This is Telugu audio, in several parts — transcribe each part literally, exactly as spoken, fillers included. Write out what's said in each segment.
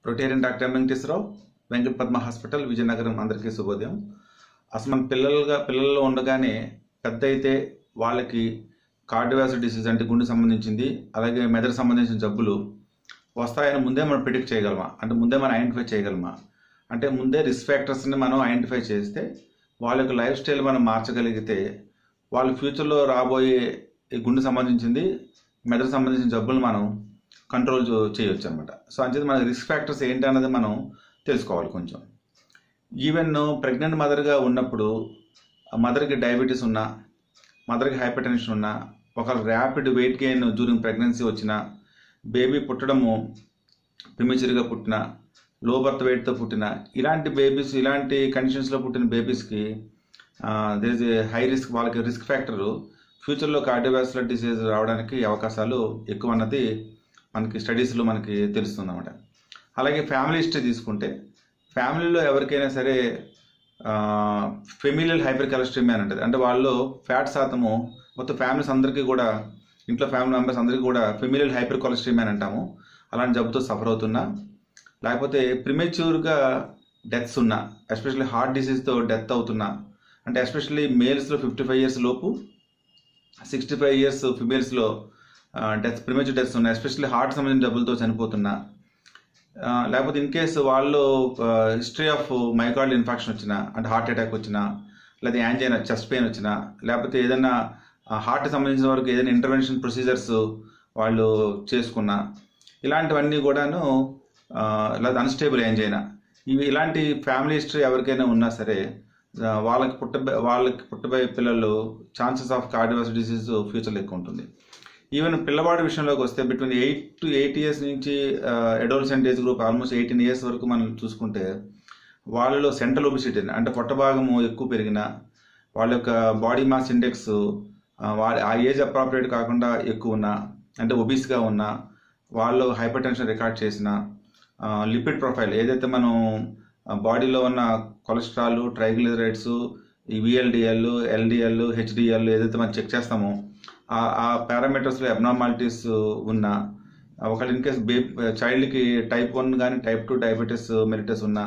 Rotarian doctor M Venkateswararao, Venkata Padma hospital, Vizianagaram. అందరికీ శుభోదయం. అసలు మన పిల్లలుగా పిల్లల్లో ఉండగానే పెద్ద అయితే వాళ్ళకి కార్డియోవాస్కులర్ డిసీజ్ అంటే గుండె సంబంధించింది, అలాగే మెదడు సంబంధించిన జబ్బులు వస్తాయని ముందే మనం ప్రిడిక్ట్ చేయగలమా? అంటే ముందే మనం ఐడెంటిఫై చేయగలమా? అంటే ముందే రిస్క్ ఫ్యాక్టర్స్ని మనం ఐడెంటిఫై చేస్తే వాళ్ళ యొక్క లైఫ్ స్టైల్ మనం మార్చగలిగితే వాళ్ళ ఫ్యూచర్లో రాబోయే గుండె సంబంధించింది, మెదడు సంబంధించిన జబ్బులు మనం కంట్రోల్ చేయొచ్చు అనమాట. సో అంచేది మన రిస్క్ ఫ్యాక్టర్స్ ఏంటి అన్నది మనం తెలుసుకోవాలి కొంచెం. ఈవెన్ ప్రెగ్నెంట్ మదర్గా ఉన్నప్పుడు మదర్కి డయాబెటీస్ ఉన్నా, మదర్కి హైపర్ టెన్షన్ ఉన్నా, ఒక rapid weight gain during pregnancy వచ్చిన, బేబీ పుట్టడము ప్రిమేచర్గా పుట్టిన, లో బర్త్ వెయిట్తో పుట్టిన, ఇలాంటి బేబీస్ ఇలాంటి కండిషన్స్లో పుట్టిన బేబీస్కి there is a high risk, వాళ్ళకి రిస్క్ ఫ్యాక్టరు ఫ్యూచర్లో కార్డియోవాస్కులర్ డిసీజ్ రావడానికి అవకాశాలు ఎక్కువ అన్నది మనకి స్టడీస్లో మనకి తెలుస్తుంది అన్నమాట. అలాగే ఫ్యామిలీ హిస్టరీ తీసుకుంటే ఫ్యామిలీలో ఎవరికైనా సరే ఫెమిలియల్ హైపర్ కొలెస్ట్రాల్ అని ఉంటుంది. అంటే వాళ్ళు ఫ్యాట్ శాతము మొత్తం ఫ్యామిలీస్ అందరికీ కూడా, ఇంట్లో ఫ్యామిలీ మెంబర్స్ అందరికీ కూడా ఫెమిలియల్ హైపర్ కొలెస్ట్రాల్ అని అంటాము. అలాంటి జబ్బుతో సఫర్ అవుతున్నా, లేకపోతే ప్రిమేచ్యూర్గా డెత్స్ ఉన్నా, ఎస్పెషల్లీ హార్ట్ డిసీజ్తో డెత్ అవుతున్నా, అంటే ఎస్పెషల్లీ మేల్స్లో ఫిఫ్టీ ఫైవ్ ఇయర్స్ లోపు, సిక్స్టీ ఫైవ్ ఇయర్స్ ఫిమేల్స్లో డెత్ ప్రిమేచ్యూర్ డెత్స్ ఉన్నాయి, ఎస్పెషల్లీ హార్ట్ సంబంధించిన జబ్బులతో చనిపోతున్నా, లేకపోతే ఇన్ కేసు వాళ్ళు హిస్టరీ ఆఫ్ మైకార్డియల్ ఇన్ఫెక్షన్ వచ్చినా, అంటే హార్ట్ అటాక్ వచ్చినా, లేదా యాంజైనా చెస్ట్ పెయిన్ వచ్చినా, లేకపోతే ఏదైనా హార్ట్ సంబంధించిన వరకు ఏదైనా ఇంటర్వెన్షన్ ప్రొసీజర్స్ వాళ్ళు చేసుకున్నా, ఇలాంటివన్నీ కూడాను, లేదా అన్స్టేబుల్ యాంజైనా, ఇవి ఇలాంటి ఫ్యామిలీ హిస్టరీ ఎవరికైనా ఉన్నా సరే వాళ్ళకి పుట్ట వాళ్ళకి పుట్టబోయే పిల్లలు ఛాన్సెస్ ఆఫ్ కార్డియోవాస్కులర్ డిసీజ్ ఫ్యూచర్లో ఎక్కువ ఉంటుంది. ఈవెన్ పిల్లవాడి విషయంలోకి వస్తే between eight to eight years నుంచి adolescent age group almost eighteen years వరకు మనం చూసుకుంటే వాళ్ళలో సెంట్రల్ ఒబిసిటీ అంటే పొట్ట భాగము ఎక్కువ పెరిగిన, వాళ్ళ యొక్క బాడీ మాస్ ఇండెక్స్ వాళ్ళ ఆ ఏజ్ అప్రాప్రియేట్ కాకుండా ఎక్కువ ఉన్నా, అంటే ఒబీస్గా ఉన్నా, వాళ్ళు హైపర్ టెన్షన్ రికార్డ్ చేసిన, లిపిడ్ ప్రొఫైల్ ఏదైతే మనం బాడీలో ఉన్న కొలెస్ట్రాల్, ట్రైగ్లిజరైడ్స్, ఈ విఎల్డిఎల్, ఎల్డిఎల్, హెచ్డిఎల్ ఏదైతే మనం చెక్ చేస్తామో ఆ పారామీటర్స్లో అబ్నార్మాలిటీస్ ఉన్న, ఒకవేళ ఇన్ కేస్ బే చైల్డ్కి టైప్ వన్ కానీ టైప్ టూ డయాబెటీస్ మెలిటస్ ఉన్న,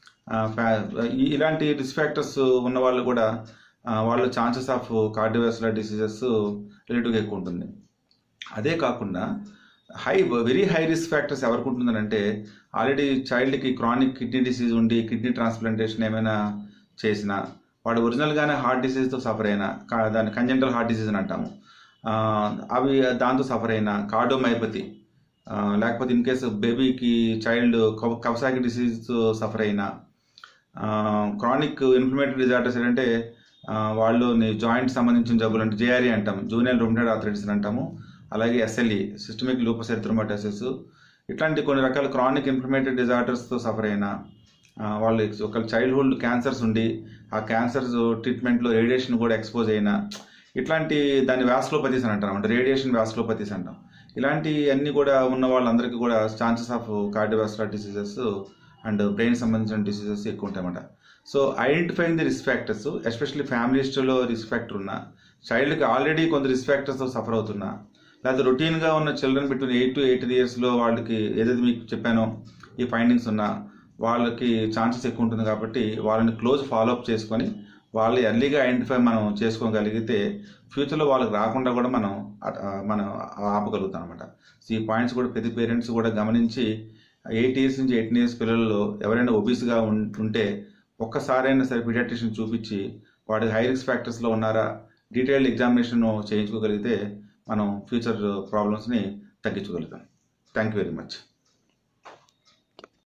ఇలాంటి రిస్క్ ఫ్యాక్టర్స్ ఉన్న వాళ్ళు కూడా వాళ్ళ ఛాన్సెస్ ఆఫ్ కార్డియోవాస్కులర్ డిసీజెస్ రిలేటివ్గా ఎక్కువ ఉంటుంది. అదే కాకుండా high very high risk factors ఎవరికి ఉంటుందని అంటే ఆల్రెడీ చైల్డ్కి క్రానిక్ కిడ్నీ డిసీజ్ ఉండి కిడ్నీ ట్రాన్స్ప్లాంటేషన్ ఏమైనా చేసినా, వాడు ఒరిజినల్గానే హార్ట్ డిసీజ్తో సఫర్ అయినా, దాన్ని కంజెంటల్ హార్ట్ డిసీజ్ అని అంటాము, అవి దాంతో సఫర్ అయినా, కార్డియోమైపతి, లేకపోతే ఇన్ కేసు బేబీకి చైల్డ్ కవసాకి డిసీజ్తో సఫర్ అయినా, క్రానిక్ ఇన్ఫ్లమేటరీ డిజార్డర్స్ ఏంటంటే వాళ్ళు జాయింట్ సంబంధించిన జబ్బులు అంటే జేఆర్ఈ అంటాము, జూనియర్ రుమటాయిడ్ ఆర్థరైటిస్ అని అంటాము, అలాగే ఎస్ఎల్ఈ సిస్టమిక్ లూపస్ ఎరిథ్రోమాటోసిస్, ఇట్లాంటి కొన్ని రకాల క్రానిక్ ఇన్ఫ్లమేటరీ డిజార్డర్స్తో సఫర్ అయినా, వాళ్ళు ఒక చైల్డ్హుడ్ క్యాన్సర్స్ ఉండి ఆ క్యాన్సర్స్ ట్రీట్మెంట్లో రేడియేషన్ కూడా ఎక్స్పోజ్ అయినా, ఇట్లాంటి దాన్ని వాస్కులోపతీస్ అని అంటారు, అంటే రేడియేషన్ వాస్కులోపతీస్ అంటాం. ఇలాంటి అన్ని కూడా ఉన్న వాళ్ళందరికీ కూడా chances of cardiovascular diseases and brain సంబంధించిన డిసీజెస్ ఎక్కువ ఉంటాయన్నమాట. So identifying the risk factors, especially family హిస్టరీలో రిస్క్ ఫ్యాక్టర్ ఉన్నా, చైల్డ్కి ఆల్రెడీ కొంత రిస్క్ ఫ్యాక్టర్స్తో సఫర్ అవుతున్నా, లేకపోతే రొటీన్గా ఉన్న children between eight to eighteen ఇయర్స్లో వాళ్ళకి ఏదైతే మీకు చెప్పానో ఈ ఫైండింగ్స్ ఉన్నా వాళ్ళకి ఛాన్సెస్ ఎక్కువ ఉంటుంది. కాబట్టి వాళ్ళని క్లోజ్ ఫాలోఅప్ చేసుకొని వాళ్ళు ఎర్లీగా ఐడెంటిఫై మనం చేసుకోగలిగితే ఫ్యూచర్లో వాళ్ళకి రాకుండా కూడా మనం మనం ఆపగలుగుతాం అనమాట. సో ఈ పాయింట్స్ కూడా ప్రతి పేరెంట్స్ కూడా గమనించి ఎయిట్ ఇయర్స్ నుంచి ఎయిటీన్ ఇయర్స్ పిల్లల్లో ఎవరైనా ఒబీస్గా ఉంటే ఒక్కసారైనా సరే పీడియాట్రిషియన్ చూపించి వాడి హై రిస్క్ ఫ్యాక్టర్స్లో ఉన్నారా డీటెయిల్డ్ ఎగ్జామినేషన్ చేయించుకోగలిగితే మనం ఫ్యూచర్ ప్రాబ్లమ్స్ని తగ్గించుకోగలుగుతాం. Thank you very much.